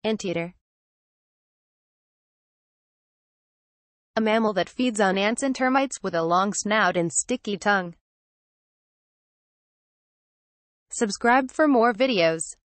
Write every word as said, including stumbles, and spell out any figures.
Anteater. A mammal that feeds on ants and termites, with a long snout and sticky tongue. Subscribe for more videos.